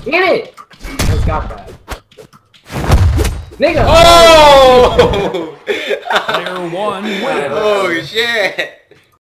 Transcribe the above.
Damn it! I just got that. Nigga! Oh! Player 1 wins. Oh shit!